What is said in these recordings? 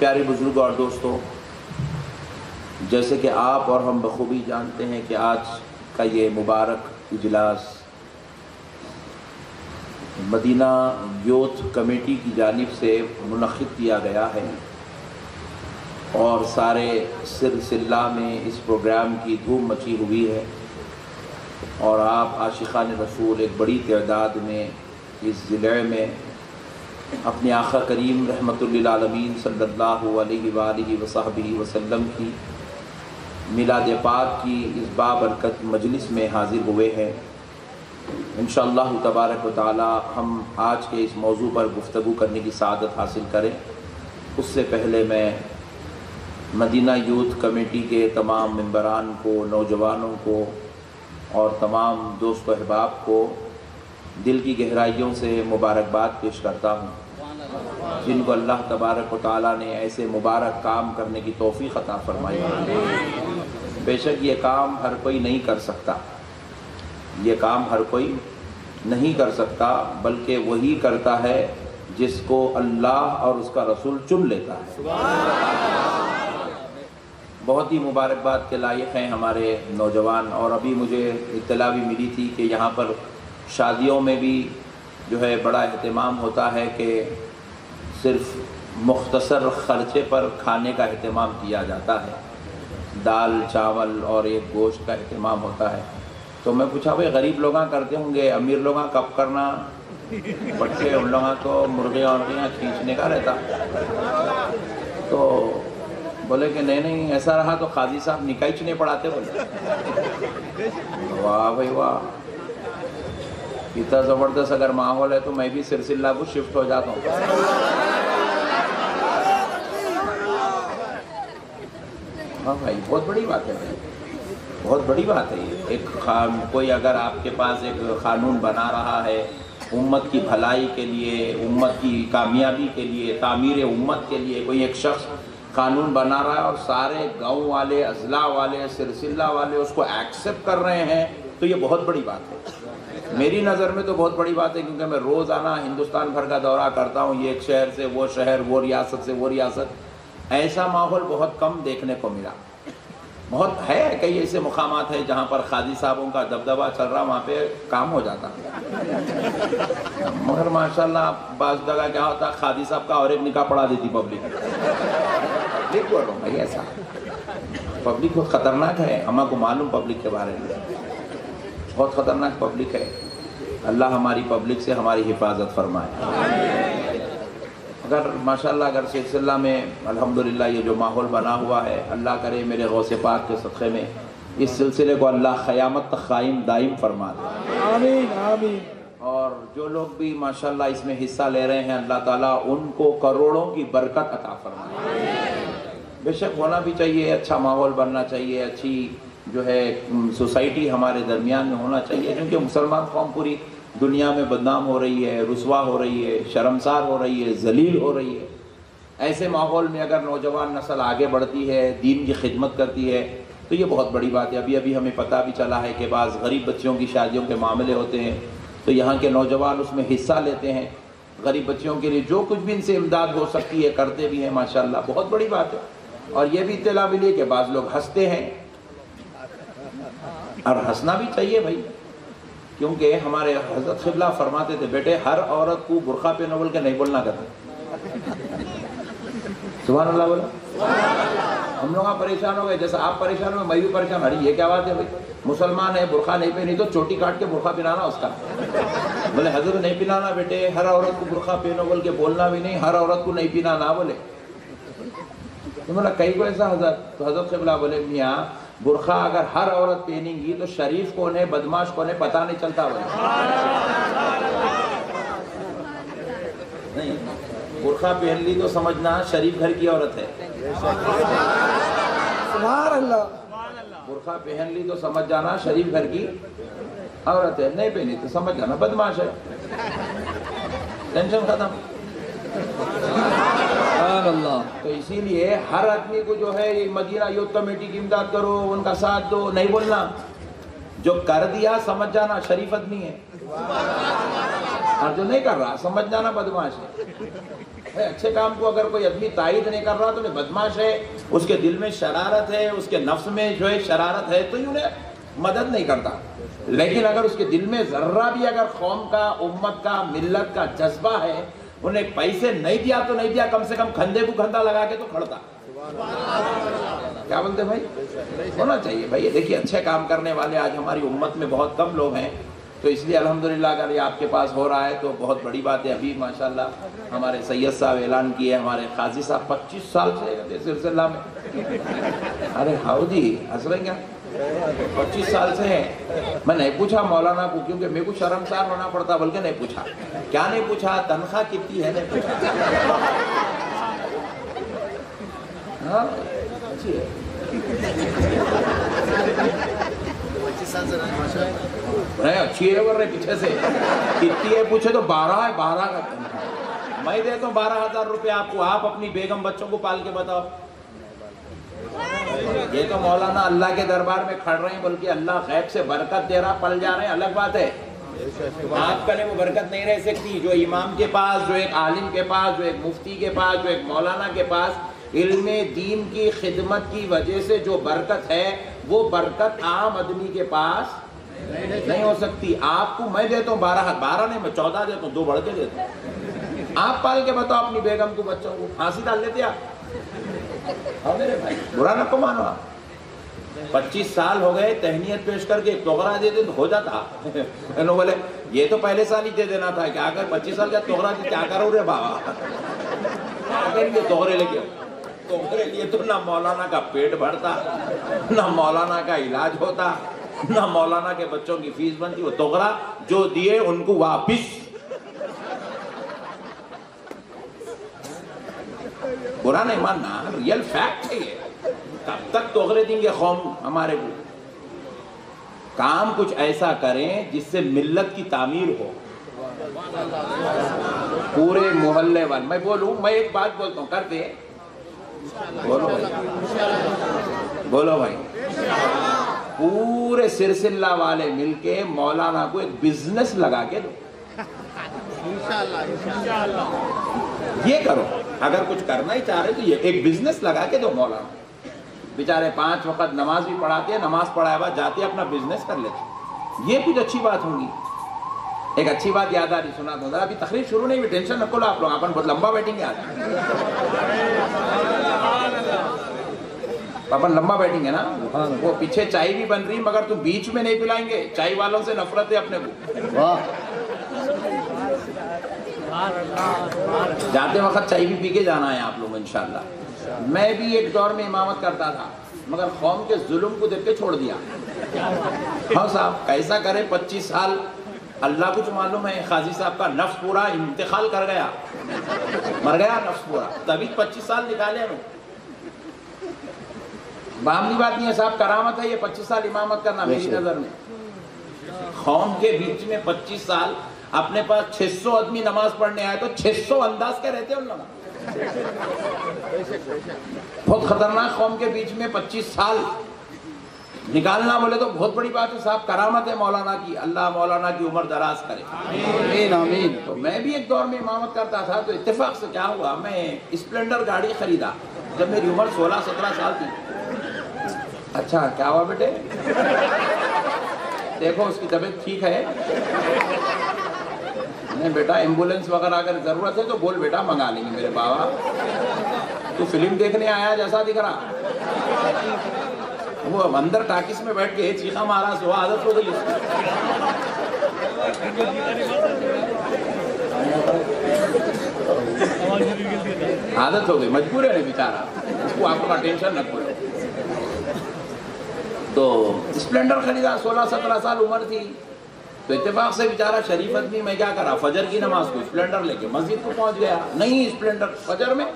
پیارے بزرگوں اور دوستوں، جیسے کہ آپ اور ہم بخوبی جانتے ہیں کہ آج کا یہ مبارک اجلاس مدینہ یوتھ کمیٹی کی جانب سے منعقد کیا گیا ہے اور سارے سلسلہ میں اس پروگرام کی دھوم مچی ہوئی ہے، اور آپ عاشقان رسول ایک بڑی تعداد میں اس ضلع میں اپنے آقا کریم رحمت للعالمین صلی اللہ علیہ وآلہ وصحبہ وسلم کی میلاد پاک کی اس بابرکت مجلس میں حاضر ہوئے ہیں۔ انشاءاللہ تبارک و تعالی ہم آج کے اس موضوع پر گفتگو کرنے کی سعادت حاصل کریں، اس سے پہلے میں مدینہ یوتھ کمیٹی کے تمام ممبران کو، نوجوانوں کو اور تمام دوست و احباب کو دل کی گہرائیوں سے مبارکباد پیش کرتا ہوں، جن کو اللہ تبارک و تعالیٰ نے ایسے مبارک کام کرنے کی توفیق عطا فرمائی ہے۔ بے شک یہ کام ہر کوئی نہیں کر سکتا، یہ کام ہر کوئی نہیں کر سکتا، بلکہ وہی کرتا ہے جس کو اللہ اور اس کا رسول چن لیتا ہے۔ بہت ہی مبارکباد کے لائق ہیں ہمارے نوجوان، اور ابھی مجھے اطلاع بھی ملی تھی کہ یہاں پر شادیوں میں بھی جو ہے بڑا اہتمام ہوتا ہے کہ صرف مختصر خرچے پر کھانے کا اہتمام کیا جاتا ہے، دال چاول اور ایک گوشت کا اہتمام ہوتا ہے۔ تو میں پوچھا بھائی غریب لوگاں کرتے ہوں گے، امیر لوگاں کب کرنا، بچے ان لوگاں تو مرغیاں کھینچنے کا رہتا۔ تو بولے کہ نہیں ایسا رہا تو قاضی صاحب نکاح نہیں پڑھاتے۔ بولے واہ بھائی واہ، اتنا زبردست اگر ماحول ہے تو میں بھی سلسلہ کو شفٹ ہو جاتا ہوں۔ ہاں بھائی، بہت بڑی بات ہے بھائی، بہت بڑی بات ہے یہ۔ کوئی اگر آپ کے پاس ایک قانون بنا رہا ہے امت کی بھلائی کے لیے، امت کی کامیابی کے لیے، تعمیر امت کے لیے، کوئی ایک شخص قانون بنا رہا ہے اور سارے گاؤں والے، اضلاع والے، سلسلہ والے اس کو ایکسیپٹ کر رہے ہیں، تو یہ بہت بڑی بات ہے۔ میری نظر میں تو بہت بڑی بات ہے، کیونکہ میں روزانہ ہندوستان بھر کا دورہ کرتا ہوں، یہ ایک شہر سے وہ شہر، وہ ریاست سے وہ ریاست۔ ایسا ماحول بہت کم دیکھنے کو ملا۔ بہت ہے کئی ایسے مقامات ہیں جہاں پر قاضی صاحبوں کا دبدبہ چل رہا، وہاں پہ کام ہو جاتا، مگر ماشاءاللہ بعض جگہ کیا ہوتا ہے قاضی صاحب کا اور ایک نکاح پڑھا دیتی پبلک۔ بول رہا ہوں بھائی، ایسا پبلک بہت خطرناک ہے، ہمیں کو معلوم پبلک کے بارے میں، بہت خطرناک پبلک ہے۔ اللہ ہماری پبلک سے ہماری حفاظت فرمائے۔ اگر ماشاءاللہ اگر سلسلہ میں الحمدللہ یہ جو ماحول بنا ہوا ہے، اللہ کرے میرے غوث پاک کے صدقے میں اس سلسلے کو اللہ قیامت تک قائم دائم فرما دے۔ آمین آمین۔ اور جو لوگ بھی ماشاءاللہ اس میں حصہ لے رہے ہیں، اللہ تعالیٰ ان کو کروڑوں کی برکت عطا فرمائے۔ بے شک ہونا بھی چاہیے، اچھا ماحول بننا چاہیے، اچھی جو ہے سوسائٹی ہمارے درمیان میں ہونا چاہیے، کیونکہ مسلمان قوم پوری دنیا میں بدنام ہو رہی ہے، رسوا ہو رہی ہے، شرمسار ہو رہی ہے، ذلیل ہو رہی ہے۔ ایسے ماحول میں اگر نوجوان نسل آگے بڑھتی ہے، دین کی خدمت کرتی ہے، تو یہ بہت بڑی بات ہے۔ ابھی ہمیں پتہ بھی چلا ہے کہ بعض غریب بچیوں کی شادیوں کے معاملے ہوتے ہیں، تو یہاں کے نوجوان اس میں حصہ لیتے ہیں، غریب بچیوں کے لیے جو کچھ بھی ان سے امداد ہو سکتی ہے کرتے بھی ہیں، ماشاءاللہ بہت بڑی بات ہے۔ اور یہ بھی اطلاع ملی کہ بعض لوگ ہنستے ہیں، اور ہنسنا بھی چاہیے بھائی، کیونکہ ہمارے حضرت قبلہ فرماتے تھے بیٹے ہر عورت کو برقع پہنو بول کے نہیں بولنا کرتے۔ سبحان اللہ بولا۔ ہم لوگ پریشان ہو گئے، جیسا آپ پریشان ہوئے میں بھی پریشان، ارے یہ کیا بات ہے بھائی، مسلمان ہے برقع نہیں پہنی تو چوٹی کاٹ کے برقع پہنانا اس کا۔ بولے حضرت نہیں پہنانا بیٹے، ہر عورت کو برقع پہنو بول کے بولنا بھی نہیں، ہر عورت کو نہیں پہنانا بولے۔ تو بولا کئی کو ایسا حضرت، تو حضرت قبلہ بولے میاں برقع اگر ہر عورت پہنیں گی تو شریف کون ہے بدماش کون ہے پتہ نہیں چلتا بولے۔ نہیں، برقع پہن لی تو سمجھنا شریف گھر کی عورت ہے۔ سبحان اللہ۔ برقع پہن لی تو سمجھ جانا شریف گھر کی عورت ہے، نہیں پہنی تو سمجھ جانا بدماش ہے۔ ٹینشن ختم۔ سبحان اللہ۔ تو اسی لیے ہر آدمی کو جو ہے یہ مدینہ یوتھ کمیٹی کی امداد کرو، ان کا ساتھ دو، نہیں بولنا۔ جو کر دیا سمجھ جانا شریف آدمی ہے۔ اور جو نہیں کر رہا سمجھ جانا بدماش ہے۔ اچھے کام کو اگر کوئی آدمی تائید نہیں کر رہا تو انہیں بدماش ہے، اس کے دل میں شرارت ہے، اس کے نفس میں جو ہے شرارت ہے، تو انہیں مدد نہیں کرتا۔ لیکن اگر اس کے دل میں ذرہ بھی اگر قوم کا، امت کا، ملت کا جذبہ ہے، انہیں پیسے نہیں دیا تو نہیں دیا، کم سے کم کھندے کو کھندا لگا کے تو کھڑتا۔ کیا بولتے بھائی؟ ہونا چاہیے بھائی۔ دیکھیے اچھے کام کرنے والے آج ہماری امت میں بہت کم لوگ ہیں، تو اس لیے الحمدللہ اگر یہ آپ کے پاس ہو رہا ہے تو بہت بڑی بات ہے۔ ابھی ماشاءاللہ ہمارے سید صاحب اعلان کیے، ہمارے قاضی صاحب 25 سال سے سلسلہ میں، ارے ہاؤ جی ہنس رہے کیا؟ 25 سال سے ہیں۔ میں نہیں پوچھا مولانا کو، کیونکہ میرے کو شرمسار ہونا پڑتا، بلکہ نہیں پوچھا۔ کیا نہیں پوچھا؟ تنخواہ کتنی ہے نہیں پوچھا۔ ہاں اچھی ہے، اچھی ہے، ورنہ پیچھے سے کتنی ہے پوچھے تو 12 ہے، 12 کا تنخواہ میں دیتا ہوں 12,000 روپے آپ کو، آپ اپنی بیگم بچوں کو پال کے بتاؤ۔ یہ تو مولانا اللہ کے دربار میں کھڑ رہے ہیں، بلکہ اللہ غیب سے برکت دے رہا، پل جا رہے ہیں، الگ بات ہے۔ آپ کا وہ برکت نہیں رہ سکتی جو امام کے پاس، جو ایک عالم کے پاس، جو ایک مفتی کے پاس، جو ایک مولانا کے پاس علم دین کی خدمت کی وجہ سے جو برکت ہے، وہ برکت عام آدمی کے پاس نہیں ہو سکتی۔ آپ کو میں دیتا ہوں 12 نہیں، میں 14 دیتا ہوں، 2 بڑھ کے دیتا ہوں۔ آپ پال کے بتاؤ اپنی بیگم کو، بچوں کو، پھانسی ڈال دیتے آپ؟ ہاں میرے بھائی، برا نہ کو مانو آپ۔ 25 سال ہو گئے، تہنیت پیش کر کے توغرا دے دے تو ہو جاتا۔ انہوں بولے یہ تو پہلے سال ہی دے دینا تھا، کیا کر 25 سال کا توغرا دے، کیا کرو رے بابا؟ اگر یہ توغرے لے کے توغرے لیے تو نہ مولانا کا پیٹ بھرتا، نہ مولانا کا علاج ہوتا، نہ مولانا کے بچوں کی فیس بنتی۔ وہ توغرا جو دیے ان کو واپس۔ برا نہیں ماننا، ریئل فیکٹ ہے یہ۔ کب تک توغرے دیں گے قوم ہمارے کو؟ کام کچھ ایسا کریں جس سے ملت کی تعمیر ہو، پورے محلے والے۔ میں بولوں، میں ایک بات بولتا ہوں، کرتے بولو بھائی، بولو بھائی، پورے سلسلہ والے مل کے مولانا کو ایک بزنس لگا کے دو۔ یہ کرو، اگر کچھ کرنا ہی چاہ رہے تو یہ ایک بزنس لگا کے دو مولانا۔ بیچارے 5 وقت نماز بھی پڑھاتے ہیں، نماز پڑھائے بعد جاتے اپنا بزنس کر لیتے، یہ کچھ اچھی بات ہوگی۔ ایک اچھی بات یاد آ رہی، سنا دوں ذرا، ابھی تقریر شروع نہیں ہوئی، ٹینشن نہ لو آپ لوگ، اپن بہت لمبا بیٹھیں گے آج، اپن لمبا بیٹھیں گے نا۔ وہ پیچھے چائے بھی بن رہی مگر تم بیچ میں نہیں پلائیں گے، چائے والوں سے نفرت ہے اپنے کو۔ جاتے وقت چائے بھی پی کے جانا ہے آپ لوگ انشاءاللہ۔ میں بھی ایک دور میں امامت کرتا تھا، مگر قوم کے ظلم کو دیکھ کے چھوڑ دیا۔ ہاں صاحب کیسا کرے، 25 سال اللہ کچھ معلوم ہے، قاضی صاحب کا نفس پورا انتقال کر گیا، مر گیا نفس پورا، تبھی 25 سال نکالے ہمیں۔ معمولی بات نہیں ہے صاحب، کرامت ہے یہ 25 سال امامت کرنا میری نظر میں۔ قوم کے بیچ میں 25 سال، اپنے پاس 600 آدمی نماز پڑھنے آئے تو 600 انداز کے رہتے ہیں ان لوگ۔ بہت خطرناک قوم کے بیچ میں 25 سال نکالنا بولے تو بہت بڑی بات ہے صاحب، کرامت ہے مولانا کی، اللہ مولانا کی عمر دراز کرے، آمین آمین۔ تو میں بھی ایک دور میں امامت کرتا تھا، تو اتفاق سے کیا ہوا، میں اسپلینڈر گاڑی خریدا جب میری عمر 16-17 سال تھی۔ اچھا کیا ہوا بیٹے؟ دیکھو اس کی طبیعت ٹھیک ہے؟ نہیں بیٹا، ایمبولینس وغیرہ اگر ضرورت ہے تو بول بیٹا، منگا لیں گے میرے بابا۔ تو فلم دیکھنے آیا جیسا دکھ رہا، وہ اندر ٹاکس میں بیٹھ کے چیخا مارا، سو عادت ہو گئی اس کی۔ عادت ہو گئی، مجبور ہے بیچارہ، اس کو آپ کا ٹینشن نہ کرو۔ تو اسپلینڈر خریدا، 16-17 سال عمر تھی، تو اتفاق سے بیچارہ شریف آدمی، میں کیا کرا، فجر کی نماز کو اسپلینڈر لے کے مسجد کو پہنچ گیا، نہیں اسپلینڈر فجر میں۔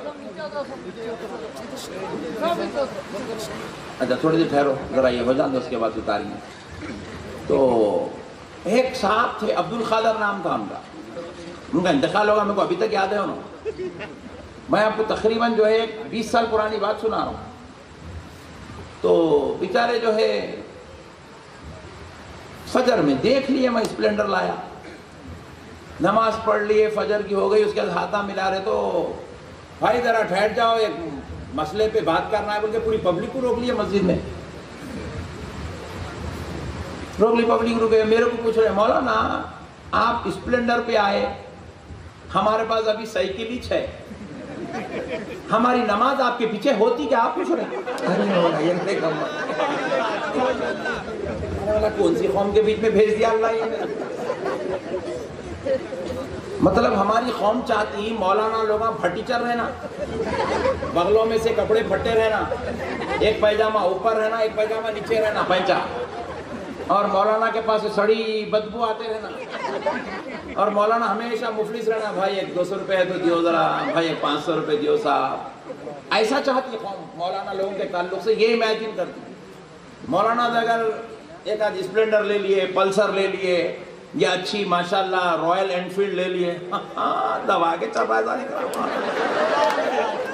اچھا تھوڑی دیر ٹھہرو ذرا، یہ ہو جان دو، اس کے بعد اتاریں گے۔ تو ایک صاحب تھے، عبد القادر نام تھا ان کا انتقال ہوگا، میرے کو ابھی تک یاد ہے انہوں۔ میں آپ کو تقریباً جو ہے 20 سال پرانی بات سنا رہا ہوں۔ تو بیچارے جو ہے فجر میں دیکھ لیے، میں اسپلینڈر لایا، نماز پڑھ لیے، فجر کی ہو گئی، اس کے بعد ہاتھا ملا رہے تو بھائی ذرا ٹھہر جاؤ، ایک مسئلے پہ بات کرنا ہے، بلکہ پوری پبلک کو روک لیے مسجد میں، روک لی پبلک رکے. میرے کو پوچھ رہے مولانا آپ اسپلینڈر پہ آئے، ہمارے پاس ابھی سائیکل ہی ہے، ہماری نماز آپ کے پیچھے ہوتی کیا؟ آپ پوچھ رہے ہیں. کون سی قوم کے بیچ میں بھیج دیا اللہ یہ؟ مطلب ہماری قوم چاہتی مولانا لوگاں پھٹی چل رہنا، بغلوں میں سے کپڑے پھٹے رہنا، ایک پیجامہ اوپر رہنا، ایک پیجامہ نیچے رہنا، پینچا، اور مولانا کے پاس سڑی بدبو آتے رہنا، اور مولانا ہمیشہ مفلس رہنا، بھائی ایک 200 روپے ہے تو دیو ذرا، بھائی ایک 500 روپے دیو صاحب. ایسا چاہتی قوم مولانا لوگوں کے تعلق سے، یہ امیجن کرتی. مولانا اگر ایک آدھ اسپلینڈر لے لیے، پلسر لے لیے، یا اچھی ماشاءاللہ رائل انفیلڈ لے لیے، دبا کے چل رہا ہے.